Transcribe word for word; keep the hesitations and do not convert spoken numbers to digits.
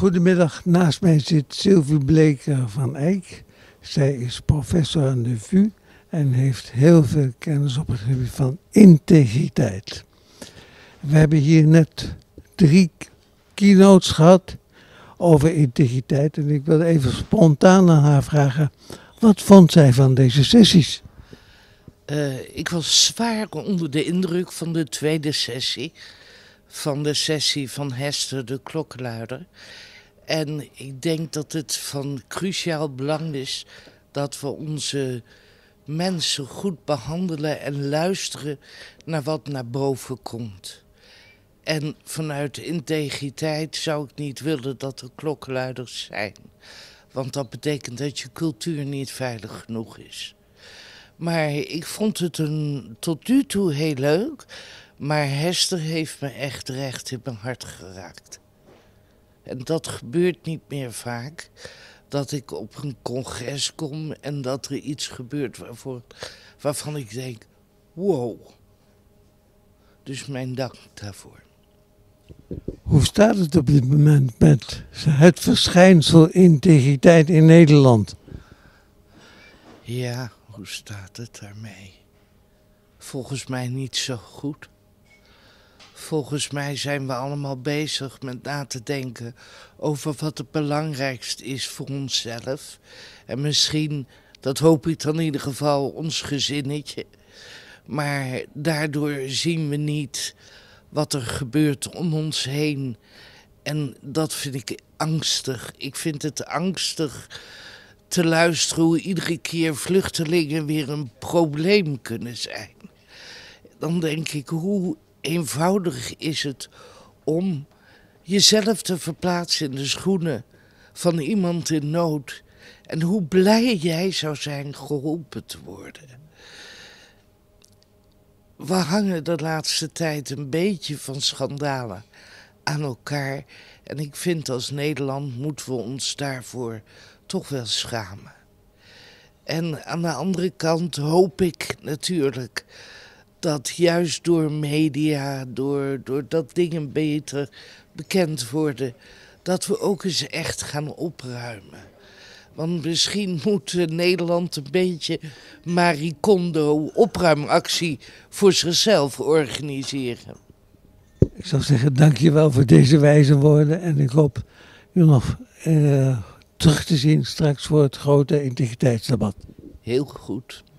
Goedemiddag, naast mij zit Sylvie Bleker van Eyck. Zij is professor aan de V U en heeft heel veel kennis op het gebied van integriteit. We hebben hier net drie keynotes gehad over integriteit en ik wil even spontaan aan haar vragen, wat vond zij van deze sessies? Uh, ik was zwaar onder de indruk van de tweede sessie, van de sessie van Hester de klokkenluider. En ik denk dat het van cruciaal belang is dat we onze mensen goed behandelen en luisteren naar wat naar boven komt. En vanuit integriteit zou ik niet willen dat er klokkenluiders zijn. Want dat betekent dat je cultuur niet veilig genoeg is. Maar ik vond het een, tot nu toe heel leuk. Maar Hester heeft me echt recht in mijn hart geraakt. En dat gebeurt niet meer vaak. Dat ik op een congres kom en dat er iets gebeurt waarvoor, waarvan ik denk, wow. Dus mijn dank daarvoor. Hoe staat het op dit moment met het verschijnsel integriteit in Nederland? Ja, hoe staat het daarmee? Volgens mij niet zo goed. Volgens mij zijn we allemaal bezig met na te denken over wat het belangrijkst is voor onszelf. En misschien, dat hoop ik dan in ieder geval, ons gezinnetje. Maar daardoor zien we niet wat er gebeurt om ons heen. En dat vind ik angstig. Ik vind het angstig te luisteren hoe iedere keer vluchtelingen weer een probleem kunnen zijn. Dan denk ik, hoe eenvoudig is het om jezelf te verplaatsen in de schoenen van iemand in nood. En hoe blij jij zou zijn geholpen te worden. We hangen de laatste tijd een beetje van schandalen aan elkaar. En ik vind als Nederland moeten we ons daarvoor toch wel schamen. En aan de andere kant hoop ik natuurlijk dat juist door media, door, doordat dingen beter bekend worden, dat we ook eens echt gaan opruimen. Want misschien moet Nederland een beetje Marie Kondo opruimactie voor zichzelf organiseren. Ik zou zeggen, dankjewel voor deze wijze woorden en ik hoop u nog uh, terug te zien straks voor het grote integriteitsdebat. Heel goed.